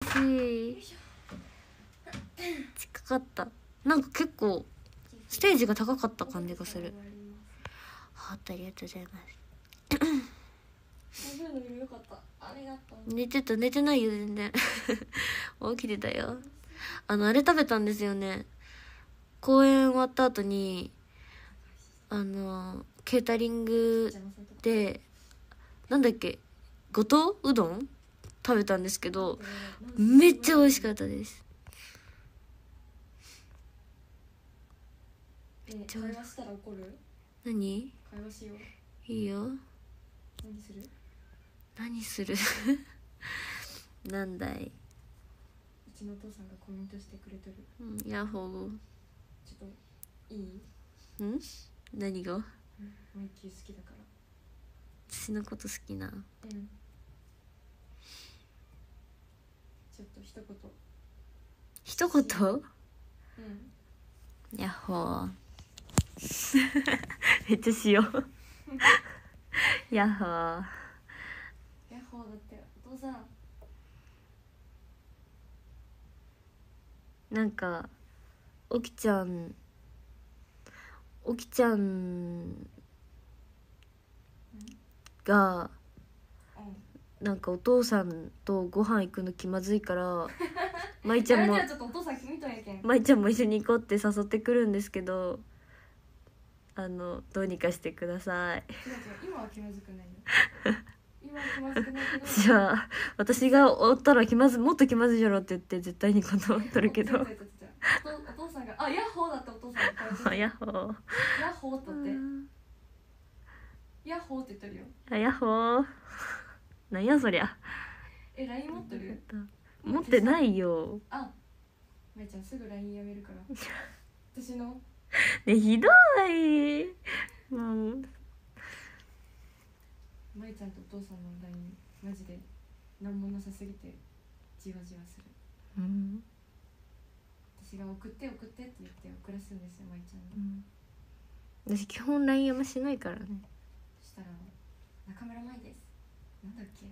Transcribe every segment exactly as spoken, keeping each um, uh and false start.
しい。近かった。なんか結構ステージが高かった感じがする。ハートありがとうございます。寝てた寝てないよ全然起きてたよ。あのあれ食べたんですよね。公演終わった後にあのケータリングでなんだっけ五島うどん食べたんですけどめっちゃ美味しかったです。 え会話したら怒る？ 何？ 会話しよう。いいよ。 何する？ 何するなんだい。 うちのお父さんがコメントしてくれてる。 うん、ヤッホー。 ちょっといい？ ん？何が？ マイキー好きだから。 私のこと好きな。うん。 ちょっと一言。 一言？ うん。 ヤッホーめっちゃしようヤッホー。 ヤッホーだってお父さん。 なんかおきちゃんおきちゃんがなんかお父さんとご飯行くの気まずいからまいちゃんもまいちゃんも一緒に行こうって誘ってくるんですけど、あのどうにかしてください。 違う違う、今は気まずくないよ今は気まずくないけどじゃあ私がおったら気まずもっと気まずいじゃろって言って絶対に断っとるけどお父さんがあヤッホーだってお父さんがヤッホーヤッホーって言ってヤッホーって言ってるよ。 あヤッホーなんやそりゃ。 え ライン 持ってる？ 持ってないよ。 あまいちゃんすぐ ライン やめるから私のねひどいもうまいちゃんとお父さんの ライン マジでなんもなさすぎてじわじわする。 うん私が送って送ってって言って送らすんですよまいちゃんに、 うん、私基本 ライン あんましないからね。 そしたら中村舞ですなんだっけ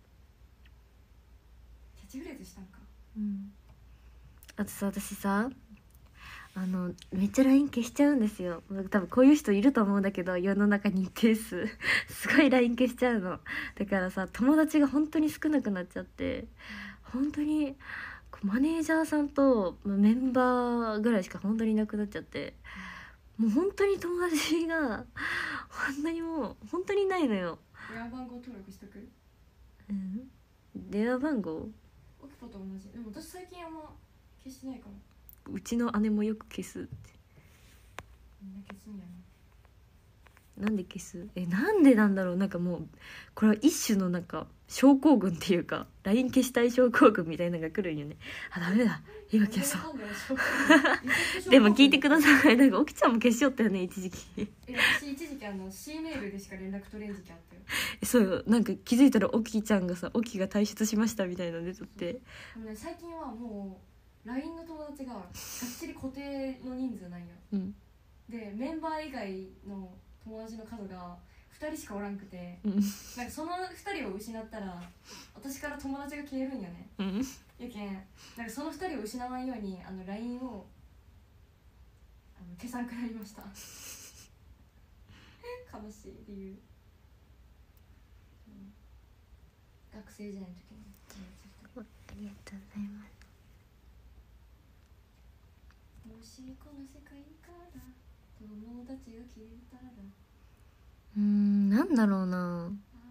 キャッチフレーズしたんか。 うんあとさ私さあのめっちゃ ライン 消しちゃうんですよ。多分こういう人いると思うんだけど世の中に一定数すごい ライン 消しちゃうの。だからさ友達が本当に少なくなっちゃって本当にマネージャーさんとメンバーぐらいしか本当にいなくなっちゃってもう本当に友達が本当にもう本当にないのよ。 電話番号登録しとく？ うん電話番号オキポと同じ。でも私最近あんま消してないかも。 うちの姉もよく消すって。 みんな消すんやな。なんで消す？えなんでなんだろう。なんかもうこれは一種のなんか症候群っていうか ライン 消したい症候群みたいなのが来るんよね。あダメだ今消そうでも聞いてください。なんか沖ちゃんも消しよったよね一時期え私一時期あの C メールでしか連絡取れん時期あったよ。 そうよなんか気づいたら沖ちゃんがさ沖が退出しましたみたいなの出とって。 でもね最近はもう ライン の友達ががっちり固定の人数なんよ、 うん、 でメンバー以外の友達の数がふたりしかおらんくて、 うん、 なんかそのふたりを失ったら私から友達が消えるんよね、 うん、 やけんなんかそのふたりを失わないようにあの ライン をあの消さんくなりました悲しい理由、うん、学生時代の時にありがとうございます。 もしこの世界から友達が消えたらうーんなんだろうな。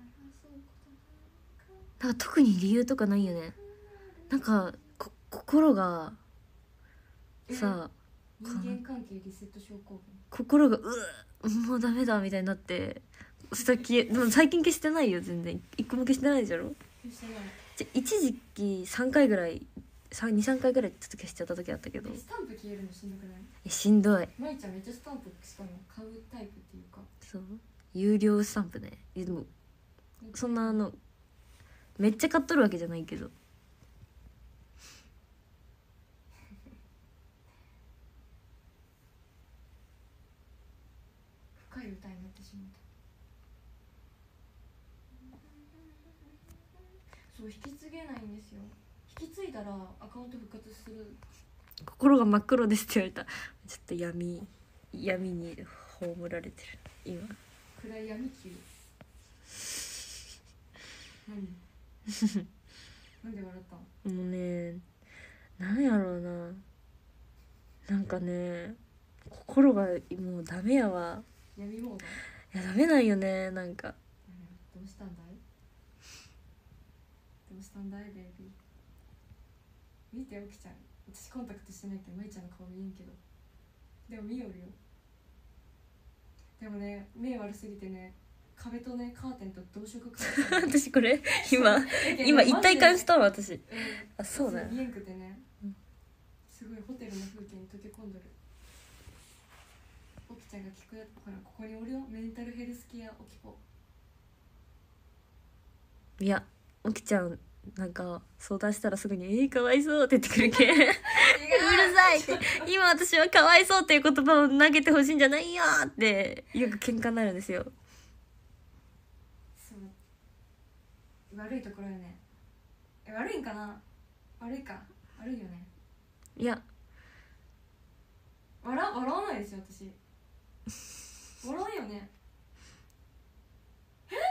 なんか特に理由とかないよね。なんかこ心がさ人間関係リセット症候群心がうわもうダメだみたいになってさっきでも最近消してないよ全然一個も消してないじゃろ。 消してない。 じゃ一時期さんかいぐらいにさんかいぐらいちょっと消しちゃった時あったけど。 スタンプ消えるのしんどくない？ えしんどい。 まいちゃんめっちゃスタンプしかも買うタイプっていうかそう有料スタンプね。でもそんなあのめっちゃ買っとるわけじゃないけど深い歌になってしまった。そう引き継げないんですよ引き継いだらアカウント復活する。 心が真っ黒ですって言われた。ちょっと闇闇に葬られてる今。 暗い闇級。何なんで笑ったの？ もうね、なんやろうな、なんかね、心がもうダメやわ。 闇モード。 いやダメなんよね、なんか。 どうしたんだいどうしたんだいベイビー。見て、おきちゃん、私コンタクトしてないけどまいちゃんの顔見えんけど、でも見よるよ。でもね、目悪すぎてね、壁とねカーテンと同色カーテン私これ今今一体感したわ私、 うん、 あそうだよ、 見えんくてね、 うん、 すごいホテルの風景に溶け込んどる。おきちゃんが聞くやつ、ほらここにおるよ、メンタルヘルスケアおきぽ。 いやおきちゃんなんか相談したらすぐに「えー、かわいそう」って言ってくるけんうるさいって、今私はかわいそうっていう言葉を投げてほしいんじゃないよってよく喧嘩になるんですよ。 そう、悪いところよね。え、悪いんかな。悪いか、悪いよね。 いや笑笑わないですよ私。笑わんよね。え、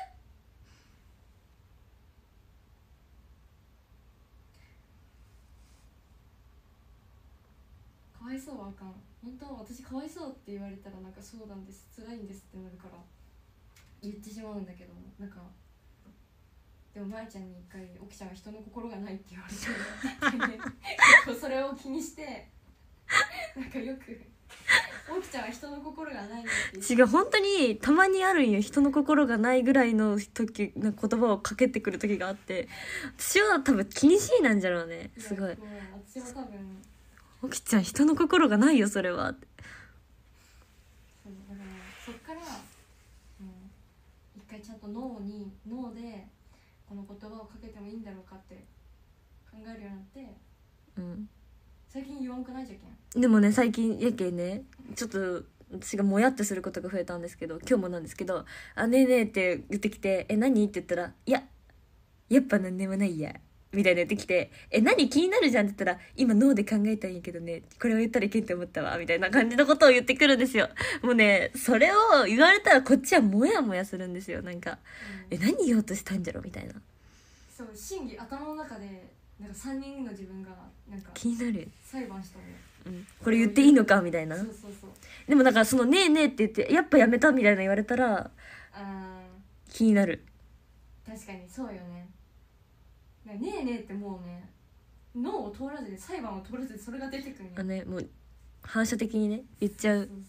かわいそうはあかん。本当は私かわいそうって言われたらなんかそうなんです、辛いんですってなるから言ってしまうんだけど、なんかでもまいちゃんに一回「おきちゃんは人の心がない」って言われて結構それを気にしてなんかよく「おきちゃんは人の心がないんだ」って違う、本当にたまにあるんよ、人の心がないぐらいの時な言葉をかけてくる時があって、私は多分気にしいなんじゃろうね、すごい。 やもう私は多分おきちゃん人の心がないよそれはって。 そうだからそっから、うん、一回ちゃんと脳に脳でこの言葉をかけてもいいんだろうかって考えるようになって、 うん、 最近言わんくないじゃけん。 でもね最近やけんね、ちょっと私がもやってすることが増えたんですけど、今日もなんですけど「あねえねえ」って言ってきて「え何?」って言ったら「いややっぱ何でもないや」みたいな言ってきて「え何気になるじゃん」って言ったら「今脳で考えたんやけどね、これを言ったらいけんって思ったわ」みたいな感じのことを言ってくるんですよ。もうねそれを言われたらこっちはモヤモヤするんですよ。なんか「え何言おうとしたんじゃろ」みたいな。 そう、審議頭の中でなんかさんにんの自分がなんか気になる、 裁判したのよ。 うん、これ言っていいのかみたいな。 そうそうそう。 でもだからその「ねえねえ」って言ってやっぱやめたみたいな言われたらあ気になる。 ー確かにそうよね。ねえねえってもうね、脳を通らずに裁判を通らずにそれが出てくるんよ。 あねもう反射的にね言っちゃう。 そうそう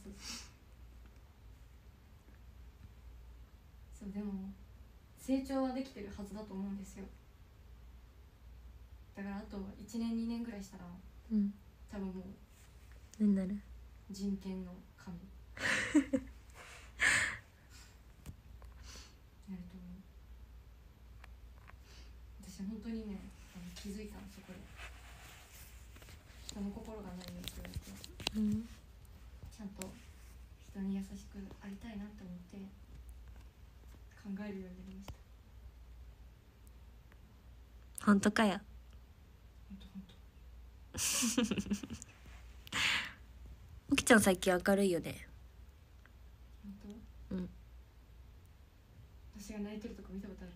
そう。そうでも成長はできてるはずだと思うんですよ。だからあといちねんにねんぐらいしたらうん多分もう何なる人権の神なると思う。私本当にね、あの気づいたの、そこで人の心がないよって言われて、 うん、 ちゃんと人に優しくありたいなって思って考えるようになりました。 本当かよ。 本当本当。 おきちゃん最近明るいよね。 本当？ うん。 私が泣いてるとこ見たことある？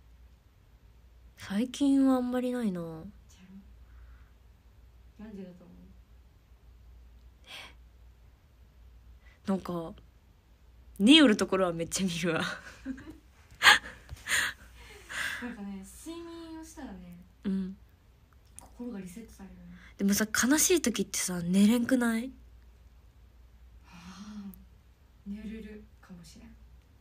最近はあんまりないな。 じゃあなんでだと思う？ なんか寝よるところはめっちゃ見るわなんかね、睡眠をしたらね、 うん、 心がリセットされるね。 でもさ悲しい時ってさ寝れんくない？ はあ、寝れるかもしれん。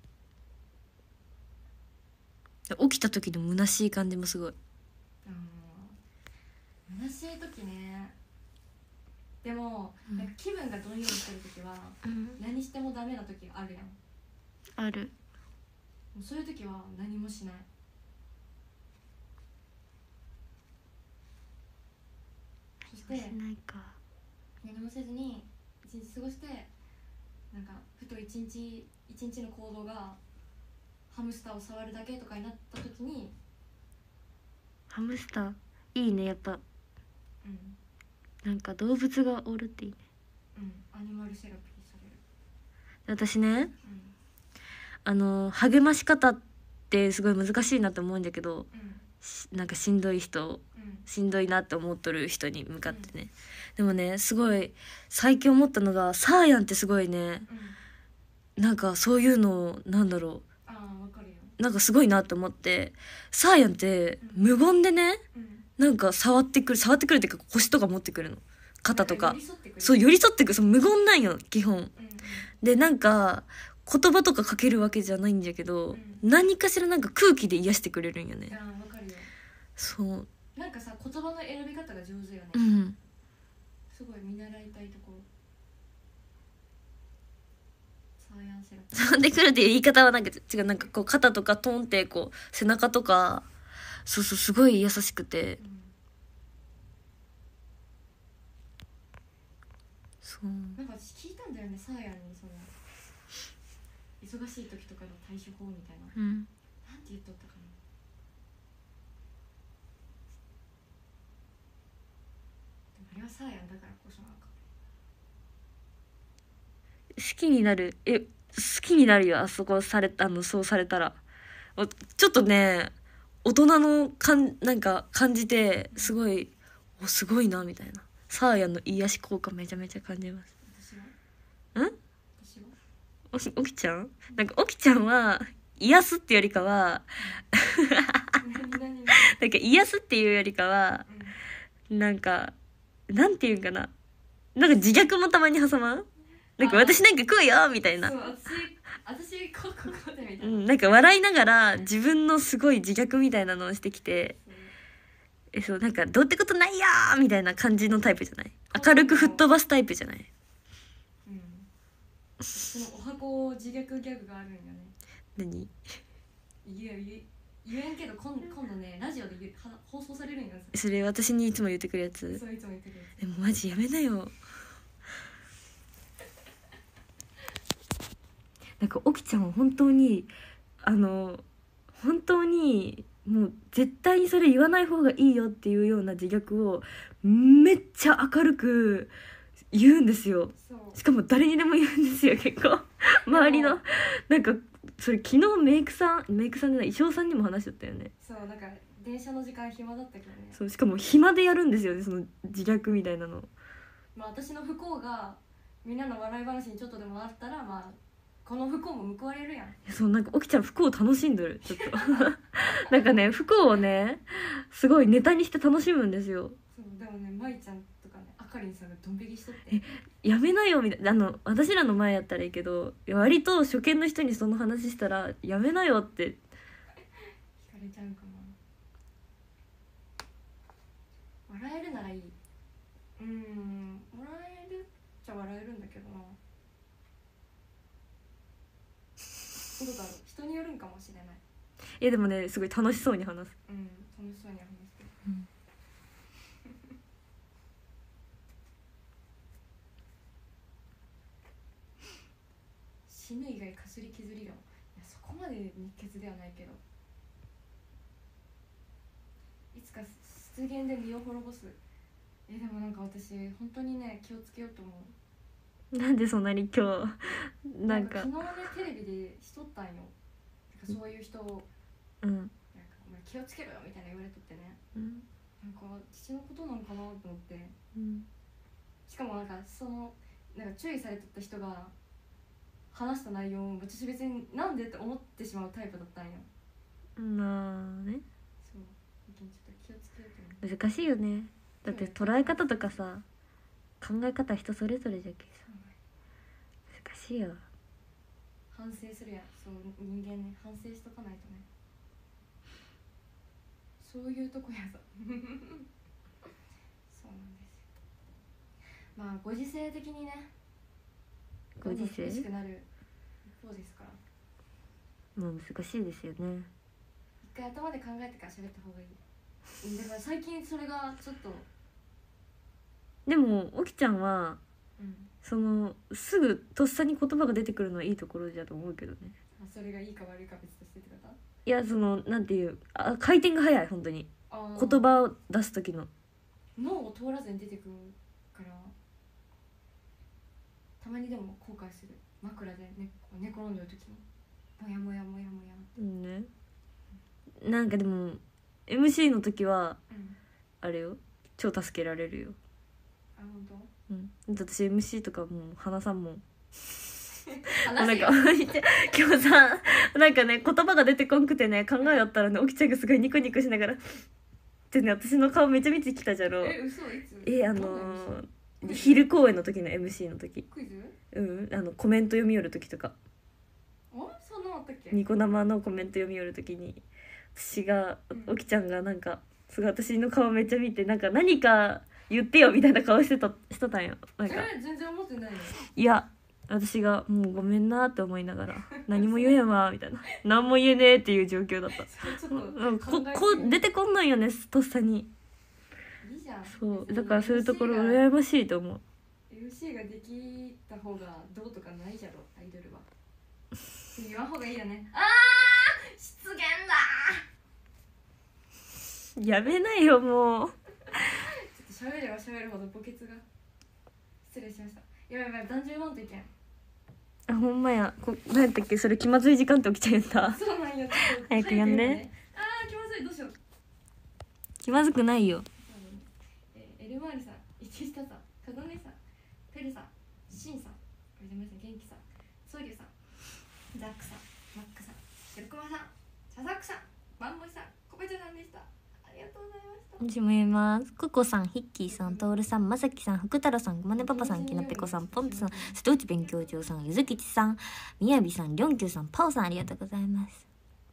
起きた時の虚しい感じもすごい。 あの虚しい時ね。でも、 うん、 なんか気分がどんよりしてる時は、うん、何してもダメな時あるやん。 ある。 もうそういう時は何もしない。そしてしないか。 何もせずに一日過ごして、なんかふと一日一日の行動がハムスターを触るだけとかになった時に、 ハムスターいいねやっぱ。 うんなんか動物がおるっていいね。 うんアニマルセラピーされる。 私ねうんあの励まし方ってすごい難しいなと思うんだけど、 うんしなんかしんどい人うんしんどいなって思っとる人に向かってね、でもねすごい最近思ったのがサーヤンってすごいねうんなんかそういうのをなんだろああわかるよ。 うなんかすごいなって思って、サーヤンって無言でねうんなんか触ってくる触ってくるっていうか腰とか持ってくるの肩とかなん寄り添ってくれる。 そう寄り添ってくる、その無言なんよ基本うんうんで。なんか言葉とかかけるわけじゃないんだけど、 うん何かしらなんか空気で癒してくれるんよね。 ああわかるよ。 そうなんかさ言葉の選び方が上手よね。 うんすごい見習いたいところ。サーヤンセラピー。 触ってくるっていう言い方はなんか違う、なんかこう肩とかトンってこう背中とかそうそうすごい優しくて、 うんそうなんか私聞いたんだよね、サーヤンにその忙しい時とかの対処法みたいな。 うんなんて言っとったかな。でもあれはサーヤンだからこそなんか。 好きになるえ好きになるよあそこされあのそうされたらおちょっとね大人のかんなんか感じてすごいおすごいなみたいなサーヤンの癒し効果めちゃめちゃ感じます。 私はん私はおきおきちゃんなんかおきちゃんは癒すっていうよりかは何何何なんか癒すっていうよりかはなんかなんていうんかななんか自虐もたまに挟まんなんかあー私なんか食うよみたいなそう私私こうこうこうでみたいな、 うん、なんか笑いながら自分のすごい自虐みたいなのをしてきてそうえそうなんかどうってことないやーみたいな感じのタイプじゃない？明るく吹っ飛ばすタイプじゃない？ うんそのお箱自虐ギャグがあるんよね。 何？ 言え言え言えんけど今今度ねラジオで言うは放送されるんよ。 それ私にいつも言ってくるやつ？ そういつも言ってくる。 でもマジやめなよ。なんかおきちゃんは本当にあの本当にもう絶対にそれ言わない方がいいよっていうような自虐をめっちゃ明るく言うんですよ。 そうしかも誰にでも言うんですよ結構周りのなんかそれ昨日メイクさんメイクさんじゃない衣装さんにも話しちゃったよね。 そうなんか電車の時間暇だったけどね。 そうしかも暇でやるんですよねその自虐みたいなの。 まあ私の不幸がみんなの笑い話にちょっとでもあったらまあこの不幸も報われるやん。 そうなんか起きちゃう不幸を楽しんでるちょっとなんかね不幸をねすごいネタにして楽しむんですよ。 そうでもね舞ちゃんとかねあかりんさんがドン引きしとってやめなよみたいなあの私らの前やったらいいけど割と初見の人にその話したらやめなよって聞かれちゃうかな。笑えるならいい。うーん笑えるっちゃ笑えるんだけどな。どうだろう人によるんかもしれない。 いやでもねすごい楽しそうに話す。 うん楽しそうに話してる。 うん死ぬ以外かすり傷理論。いやそこまで熱血ではないけどいつか失言で身を滅ぼす。えでもなんか私本当にね気をつけようと思う。 なんでそんなに今日なんか昨日ねテレビでしとったんよ。なんかそういう人をうんなんかお前気をつけろよみたいな言われとってね。 うんなんか父のことなんかなと思って。 うんしかもなんかそのなんか注意されてた人が話した内容を私別になんでって思ってしまうタイプだったんよ。 まあねそうちょっと気をつけようと思う。 難しいよね。だって捉え方とかさ考え方人それぞれじゃけさ難しいよ。 反省するやん。そう人間ね反省しとかないとね。そういうとこやぞそうなんですよ。まあご時世的にねご時世どんどん厳しくなる一方ですから、 もう難しいですよね。 一回頭で考えてから喋った方がいい。だから最近それがちょっとでもおきちゃんはうんそのすぐとっさに言葉が出てくるのはいいところじゃと思うけどね。 まあそれがいいか悪いか別としてってこと。 いやそのなんていうあ回転が早い本当にあー言葉を出す時の。 脳を通らずに出てくるからたまにでも後悔する。枕で寝寝転んでる時にもやもやもやもやってうんね。なんかでも エムシー の時はうんあれよ、超助けられるよ。 あ本当うん、だって私 エムシー とかもう話さんもん。な話せよんか今日さ、なんかね言葉が出てこんくてね考えよったらね、おきちゃんがすごいニコニコしながらでね、私の顔めちゃめちゃ来たじゃろ。 え嘘いつえあどんなのー、 エムシー昼公演の時の エムシー の時、 クイズうんあのコメント読み寄る時とか、 あそんなのあったっけニコ生のコメント読み寄る時に私が、 うんおきちゃんがなんかすごい私の顔めっちゃ見て、なんか何か言ってよみたいな顔してたしてたんよ。なんかえ全然思ってないよいや私がもうごめんなって思いながら何も言えんわみたいな、何も言えねえっていう状況だった。 それちょっとうんこ考えすぎこう出てこんないよねとっさに。 いいじゃんそう別にだからそういうところエムシー が羨ましいと思う。 エムシー ができた方がどうとかないじゃろアイドルはって言わん方がいいよね。あー失言だやめないよもう。 ちょっと喋れば喋るほど墓穴が失礼しました。やばいやばい男女読んといけん。 あほんまや、こ何やったっけそれ、気まずい時間って起きちゃうんだ。 そうなんよちょっと早くやんで早くねあー気まずいどうしよう。 気まずくないよ。 えー、エルマーリさん、一下さん、かどねさん、ペルさん、シンさん、これで皆さん元気さん、ソウリュウさん、ザックさん、マックさん、シルクマさん、サザックさん、バンボイさん、コペチョさんでした。ありがとうございました。 私も言います。ココさん、ヒッキーさん、トールさん、まさきさん、福太郎さん、ごまねパパさん、きなぺこさん、ポンプさん、瀬戸内勉強場さん、ゆずきちさん、みやびさん、りょんきゅうさん、パオさん、ありがとうございます。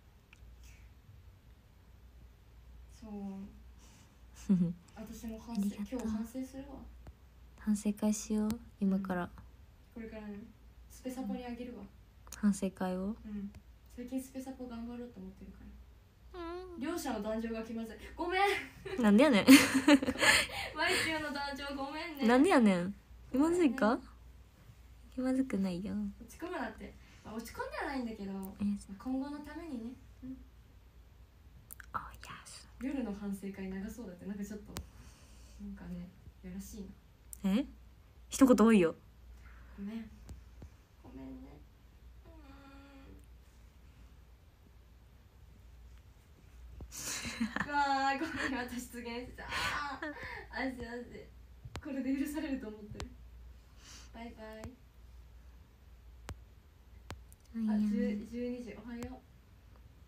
そう、 ふ私も反ありがとう省、今日反省するわ。 反省会しよう。今からこれからね、スペサポにあげるわ。 反省会を。 うん。最近スペサポ頑張ろうと思ってるから。両者の壇上が気まずい。ごめん。 なんでやねん。 マイキューの壇上ごめんね。 なんでやねん。気まずいか？気まずくないよ。 落ち込むなって。まあ落ち込んではないんだけど、まえあ今後のためにね。うん、 あ、やす。 夜の反省会長そうだって、なんかちょっとなんかね、やらしいな。 え？一言多いよ。 ごめん。ごめんね。うーん。わあ、ごめん、私出現した。あー、あせあせ。これで許されると思ってる。バイバイ。あ、じゅう、じゅうにじ、おはよ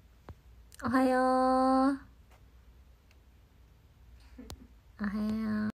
う。 おはよう。おはよう。